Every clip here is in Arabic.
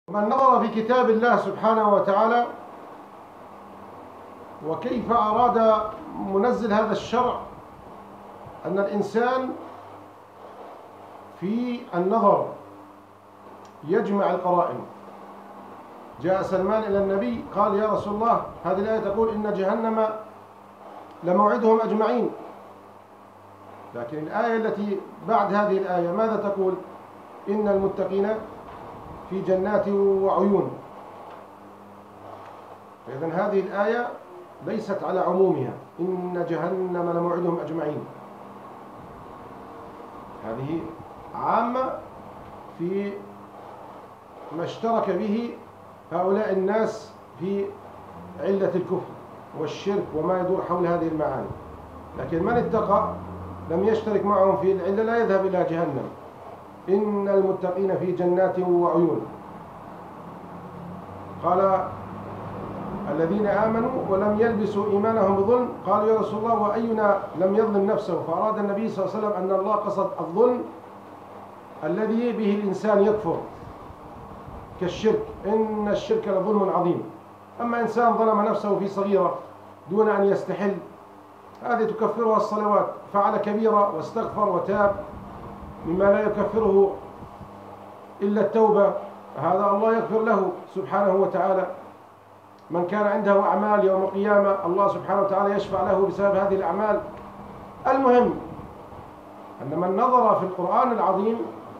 من نظر في كتاب الله سبحانه وتعالى وكيف أراد منزل هذا الشرع أن الإنسان في النظر يجمع القرائن. جاء سلمان إلى النبي قال: يا رسول الله، هذه الآية تقول إن جهنم لموعدهم أجمعين، لكن الآية التي بعد هذه الآية ماذا تقول؟ إن المتقين في جنات وعيون. إذن هذه الآية ليست على عمومها، إن جهنم لموعدهم أجمعين، هذه عامة في ما اشترك به هؤلاء الناس في علة الكفر والشرك وما يدور حول هذه المعاني. لكن من اتقى لم يشترك معهم في العلة لا يذهب إلى جهنم. إن المتقين في جنات وعيون. قال: الذين آمنوا ولم يلبسوا إيمانهم بظلم. قالوا: يا رسول الله، وأينا لم يظلم نفسه؟ فأراد النبي صلى الله عليه وسلم أن الله قصد الظلم الذي به الإنسان يكفر كالشرك، إن الشرك لظلم عظيم. أما إنسان ظلم نفسه في صغيرة دون أن يستحل، هذه تكفرها الصلوات. فعل كبيرة واستغفر وتاب مما لا يكفره إلا التوبة، هذا الله يغفر له سبحانه وتعالى. من كان عنده أعمال يوم القيامة الله سبحانه وتعالى يشفع له بسبب هذه الأعمال. المهم أن من نظر في القرآن العظيم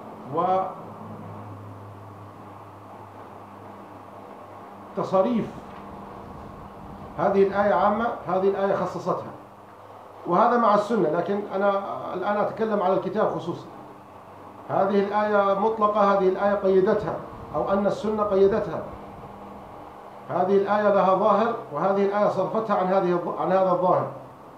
وتصريف هذه الآية عامة، هذه الآية خصصتها، وهذا مع السنة، لكن أنا الآن أتكلم على الكتاب خصوصا. هذه الآية مطلقة، هذه الآية قيدتها، أو أن السنة قيدتها. هذه الآية لها ظاهر، وهذه الآية صرفتها عن هذا الظاهر.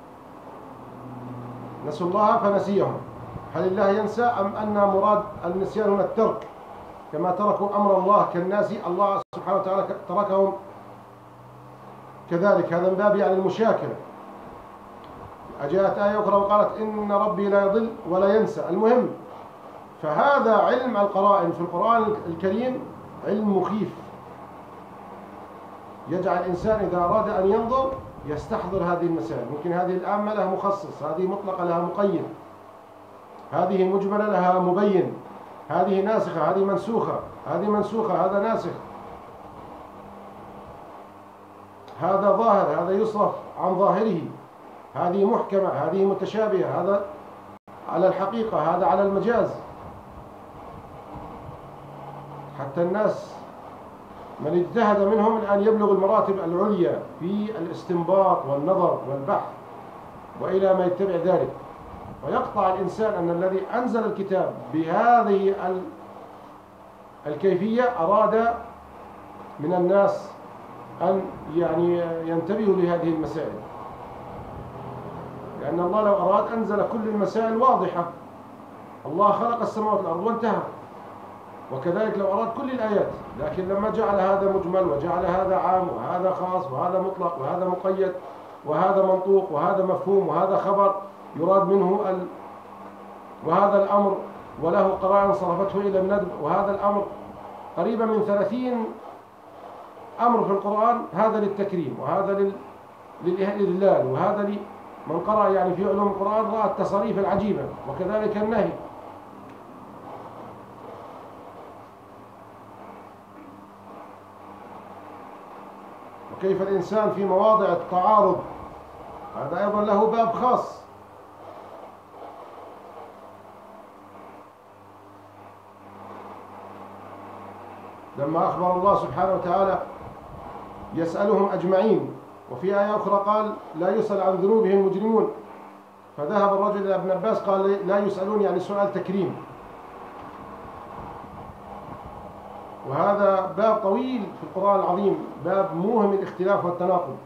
نسوا الله فنسيهم. هل الله ينسى أم أن مراد النسيان هنا الترك؟ كما تركوا أمر الله كالناس، الله سبحانه وتعالى تركهم كذلك. هذا من باب يعني المشاكلة. أجاءت آية أخرى وقالت: إن ربي لا يضل ولا ينسى. المهم، فهذا علم القرائن في القرآن الكريم علم مخيف، يجعل الإنسان إذا أراد أن ينظر يستحضر هذه المسائل. ممكن هذه العامة لها مخصص، هذه مطلقة لها مقيد، هذه مجملة لها مبين، هذه ناسخة، هذه منسوخة، هذه منسوخة، هذا ناسخ، هذا ظاهر، هذا يصرف عن ظاهره، هذه محكمة، هذه متشابهة، هذا على الحقيقة، هذا على المجاز. حتى الناس من اجتهد منهم الآن يبلغ المراتب العليا في الاستنباط والنظر والبحث وإلى ما يتبع ذلك، ويقطع الإنسان أن الذي أنزل الكتاب بهذه الكيفية أراد من الناس أن يعني ينتبهوا لهذه المسائل، لأن الله لو أراد أنزل كل المسائل واضحة. الله خلق السماوات والأرض وانتهى، وكذلك لو أراد كل الآيات، لكن لما جعل هذا مجمل وجعل هذا عام وهذا خاص وهذا مطلق وهذا مقيد وهذا منطوق وهذا مفهوم وهذا خبر يراد منه وهذا الأمر وله قرائن صرفته إلى الندب، وهذا الأمر قريبا من 30 أمر في القرآن، هذا للتكريم وهذا للإذلال، وهذا من قرأ يعني في علوم القرآن رأى التصاريف العجيبة، وكذلك النهي. وكيف الإنسان في مواضع التعارض، هذا أيضا له باب خاص. لما أخبر الله سبحانه وتعالى يسألهم أجمعين، وفي آية أخرى قال: لا يسأل عن ذنوبهم المجرمون. فذهب الرجل إلى ابن عباس قال: لا يسألون يعني سؤال تكريم. وهذا باب طويل في القرآن العظيم، باب موهم الاختلاف والتناقض.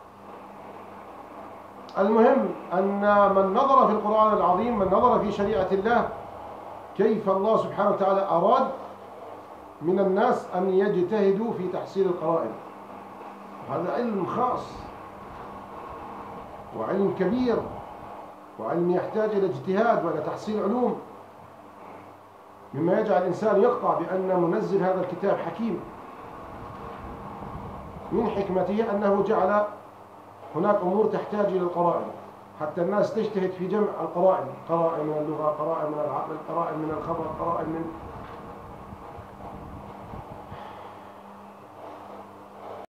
المهم أن من نظر في القرآن العظيم، من نظر في شريعة الله، كيف الله سبحانه وتعالى أراد من الناس أن يجتهدوا في تحصيل القرائن. هذا علم خاص وعلم كبير، وعلم يحتاج إلى اجتهاد وإلى تحصيل علوم. مما يجعل الإنسان يقطع بأن منزل هذا الكتاب حكيم. من حكمته أنه جعل هناك أمور تحتاج إلى القرائن، حتى الناس تجتهد في جمع القرائن، قرائن من اللغة، قرائن من العقل، قرائن من الخبر، قرائن من